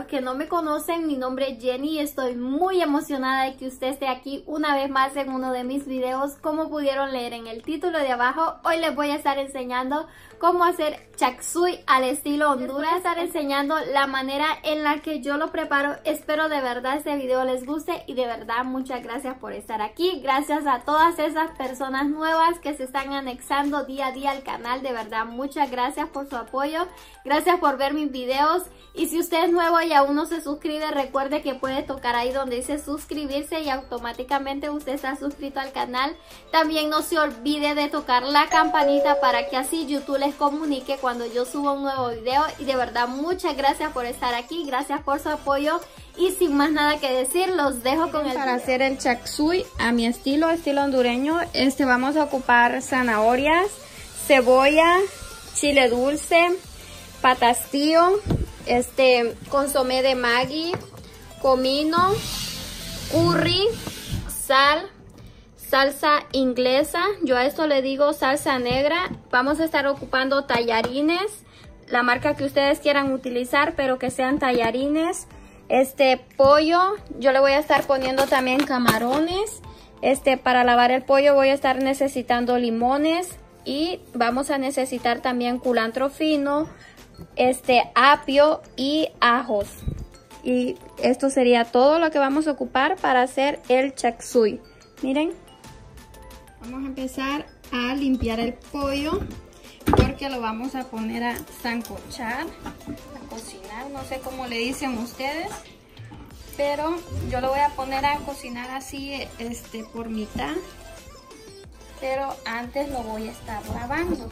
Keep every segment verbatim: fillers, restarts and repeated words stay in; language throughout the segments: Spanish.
que no me conocen, mi nombre es Jenny y estoy muy emocionada de que usted esté aquí una vez más en uno de mis videos. Como pudieron leer en el título de abajo, hoy les voy a estar enseñando cómo hacer chak suey al estilo Honduras. Les voy a estar enseñando la manera en la que yo lo preparo. Espero de verdad este video les guste y de verdad muchas gracias por estar aquí. Gracias a todas esas personas nuevas que se están anexando día a día al canal. De verdad muchas gracias por su apoyo. Gracias por ver mis videos. Y si usted es nuevo y aún no se suscribe, recuerde que puede tocar ahí donde dice suscribirse y automáticamente usted está suscrito al canal. También no se olvide de tocar la campanita para que así YouTube les comunique cuando yo suba un nuevo video. Y de verdad muchas gracias por estar aquí, gracias por su apoyo. Y sin más nada que decir, los dejo con el Para video. hacer el chak suey a mi estilo, estilo hondureño, este vamos a ocupar zanahorias, cebolla, chile dulce, patastillo, este consomé de Maggi, comino, curry, sal, salsa inglesa, yo a esto le digo salsa negra. Vamos a estar ocupando tallarines, la marca que ustedes quieran utilizar, pero que sean tallarines. Este pollo, yo le voy a estar poniendo también camarones. Este, para lavar el pollo voy a estar necesitando limones y vamos a necesitar también culantro fino, este apio y ajos. Y esto sería todo lo que vamos a ocupar para hacer el chak suey. Miren, vamos a empezar a limpiar el pollo porque lo vamos a poner a sancochar, a cocinar, no sé cómo le dicen ustedes, pero yo lo voy a poner a cocinar así, este, por mitad, pero antes lo voy a estar lavando.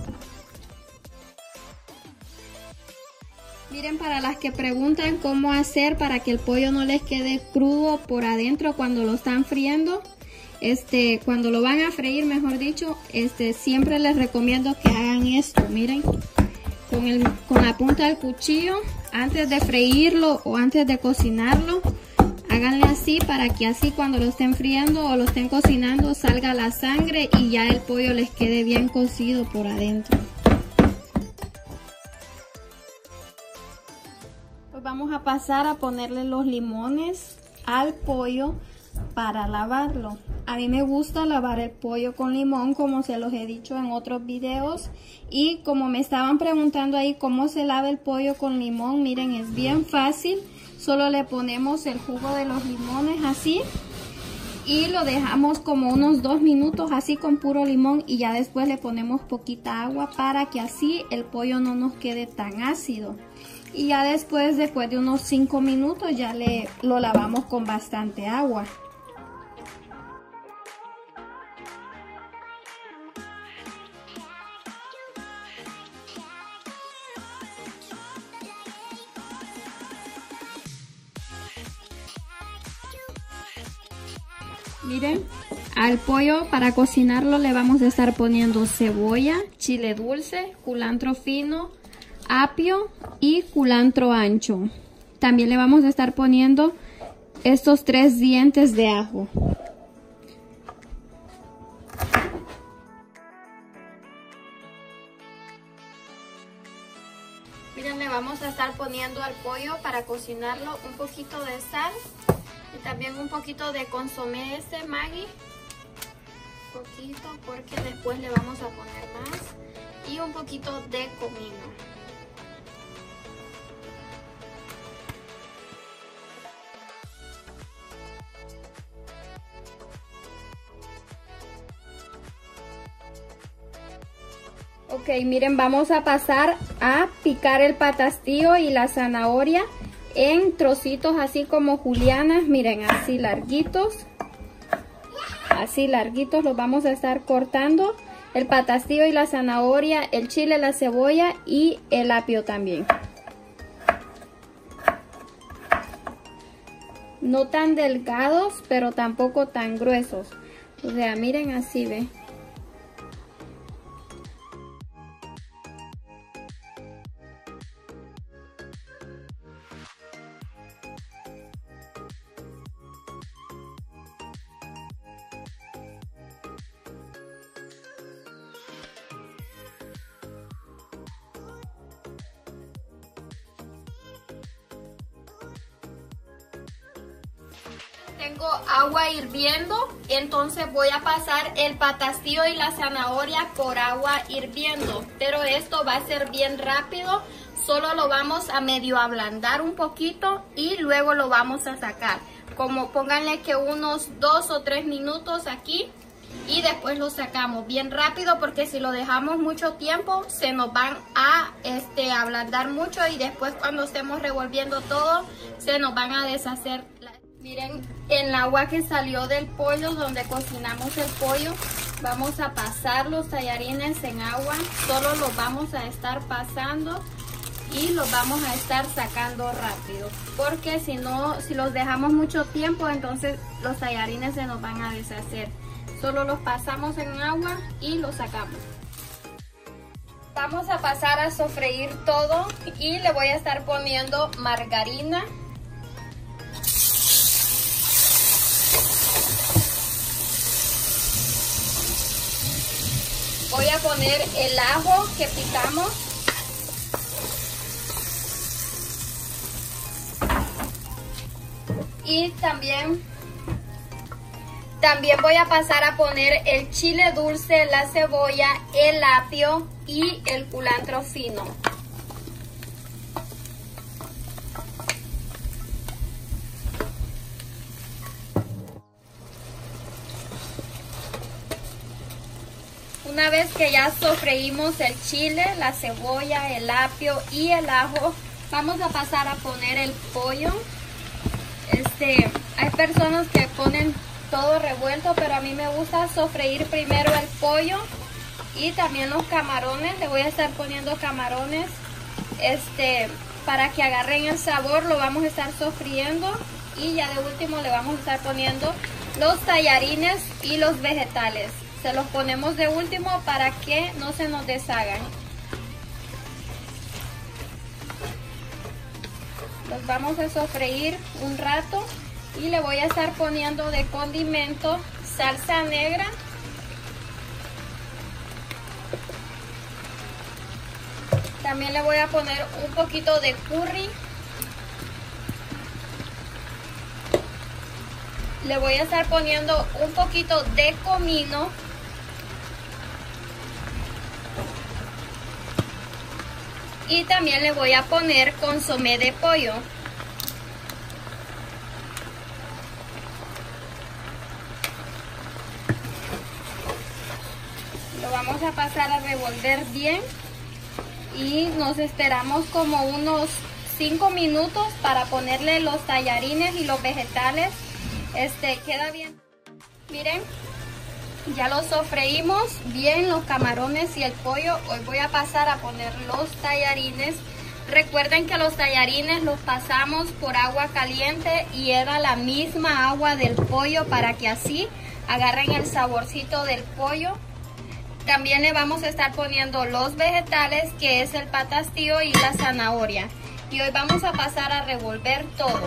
Miren, para las que preguntan cómo hacer para que el pollo no les quede crudo por adentro cuando lo están friendo, este, cuando lo van a freír, mejor dicho, este, siempre les recomiendo que hagan esto. Miren, con, el, con la punta del cuchillo, antes de freírlo o antes de cocinarlo, háganle así para que así cuando lo estén friendo o lo estén cocinando salga la sangre y ya el pollo les quede bien cocido por adentro. Pues vamos a pasar a ponerle los limones al pollo para lavarlo. A mí me gusta lavar el pollo con limón, como se los he dicho en otros videos. Y como me estaban preguntando ahí cómo se lava el pollo con limón, miren, es bien fácil. Solo le ponemos el jugo de los limones así y lo dejamos como unos dos minutos así con puro limón, y ya después le ponemos poquita agua para que así el pollo no nos quede tan ácido. Y ya después, después de unos cinco minutos, ya le lo lavamos con bastante agua. Miren, al pollo para cocinarlo le vamos a estar poniendo cebolla, chile dulce, culantro fino, apio y culantro ancho. También le vamos a estar poniendo estos tres dientes de ajo. Miren, le vamos a estar poniendo al pollo para cocinarlo un poquito de sal y también un poquito de consomé este Maggi. Poquito porque después le vamos a poner más. Y un poquito de comino. Ok, miren, vamos a pasar a picar el patastillo y la zanahoria en trocitos así como julianas, miren, así larguitos. Así larguitos los vamos a estar cortando. El patastillo y la zanahoria, el chile, la cebolla y el apio también. No tan delgados, pero tampoco tan gruesos. O sea, miren, así ve. Tengo agua hirviendo, entonces voy a pasar el patastillo y la zanahoria por agua hirviendo. Pero esto va a ser bien rápido, solo lo vamos a medio ablandar un poquito y luego lo vamos a sacar. Como pónganle que unos dos o tres minutos aquí y después lo sacamos bien rápido, porque si lo dejamos mucho tiempo se nos van a este, ablandar mucho y después cuando estemos revolviendo todo se nos van a deshacer. Miren el agua que salió del pollo, donde cocinamos el pollo. Vamos a pasar los tallarines en agua, solo los vamos a estar pasando y los vamos a estar sacando rápido, porque si no, si los dejamos mucho tiempo, entonces los tallarines se nos van a deshacer. Solo los pasamos en agua y los sacamos. Vamos a pasar a sofreír todo y le voy a estar poniendo margarina. Voy a poner el ajo que picamos. Y también, también voy a pasar a poner el chile dulce, la cebolla, el apio y el culantro fino. Una vez que ya sofreímos el chile, la cebolla, el apio y el ajo, vamos a pasar a poner el pollo. Este, hay personas que ponen todo revuelto, pero a mí me gusta sofreír primero el pollo y también los camarones. Le voy a estar poniendo camarones este, para que agarren el sabor. Lo vamos a estar sofriendo y ya de último le vamos a estar poniendo los tallarines y los vegetales. Se los ponemos de último para que no se nos deshagan. Los vamos a sofreír un rato y le voy a estar poniendo de condimento salsa negra, también le voy a poner un poquito de curry, le voy a estar poniendo un poquito de comino, y también le voy a poner consomé de pollo. Lo vamos a pasar a revolver bien y nos esperamos como unos cinco minutos para ponerle los tallarines y los vegetales. Este queda bien. Miren, ya los sofreímos bien, los camarones y el pollo. Hoy voy a pasar a poner los tallarines. Recuerden que los tallarines los pasamos por agua caliente y era la misma agua del pollo para que así agarren el saborcito del pollo. También le vamos a estar poniendo los vegetales, que es el patastillo y la zanahoria. Y hoy vamos a pasar a revolver todo.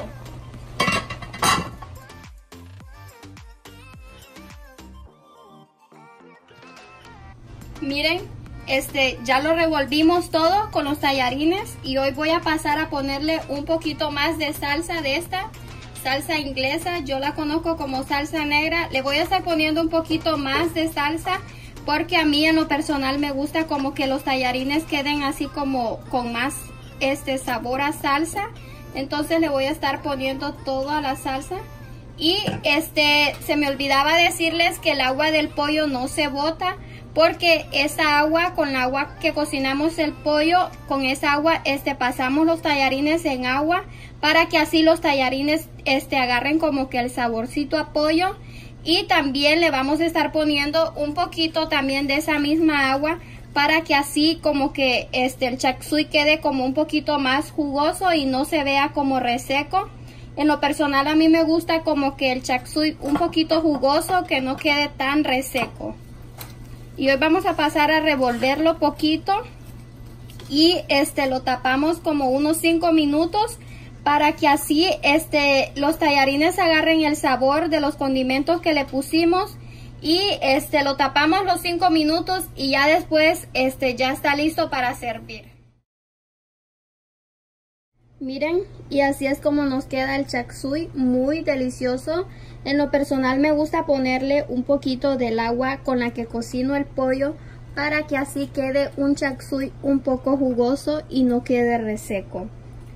Miren, este ya lo revolvimos todo con los tallarines y hoy voy a pasar a ponerle un poquito más de salsa de esta salsa inglesa. Yo la conozco como salsa negra. Le voy a estar poniendo un poquito más de salsa porque a mí en lo personal me gusta como que los tallarines queden así como con más este sabor a salsa. Entonces le voy a estar poniendo toda la salsa. Y este se me olvidaba decirles que el agua del pollo no se bota, porque esa agua, con la agua que cocinamos el pollo, con esa agua este pasamos los tallarines en agua para que así los tallarines este agarren como que el saborcito a pollo. Y también le vamos a estar poniendo un poquito también de esa misma agua para que así como que este el chop suey quede como un poquito más jugoso y no se vea como reseco. En lo personal a mí me gusta como que el chop suey un poquito jugoso, que no quede tan reseco. Y hoy vamos a pasar a revolverlo poquito y este lo tapamos como unos cinco minutos para que así este los tallarines agarren el sabor de los condimentos que le pusimos. Y este lo tapamos los cinco minutos y ya después este ya está listo para servir. Miren, y así es como nos queda el chop suey, muy delicioso. En lo personal me gusta ponerle un poquito del agua con la que cocino el pollo para que así quede un chop suey un poco jugoso y no quede reseco.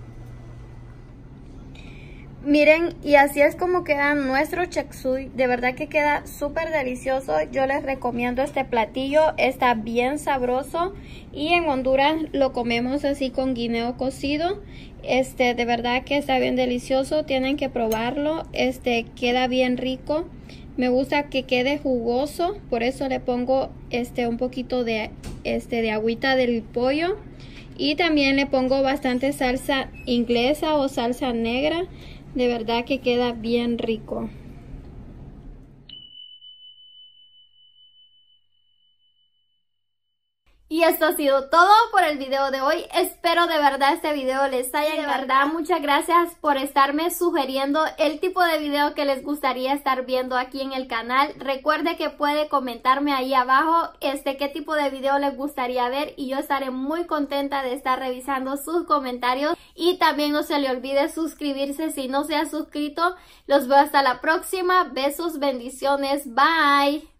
Miren, y así es como queda nuestro chop suey. De verdad que queda súper delicioso. Yo les recomiendo este platillo, está bien sabroso. Y en Honduras lo comemos así con guineo cocido. Este, de verdad que está bien delicioso, tienen que probarlo. Este, queda bien rico. Me gusta que quede jugoso, por eso le pongo este un poquito de este de agüita del pollo. Y también le pongo bastante salsa inglesa o salsa negra. De verdad que queda bien rico. Y esto ha sido todo por el video de hoy. Espero de verdad este video les haya encantado. De verdad, muchas gracias por estarme sugiriendo el tipo de video que les gustaría estar viendo aquí en el canal. Recuerde que puede comentarme ahí abajo este qué tipo de video les gustaría ver y yo estaré muy contenta de estar revisando sus comentarios. Y también no se le olvide suscribirse si no se ha suscrito. Los veo hasta la próxima. Besos, bendiciones. Bye.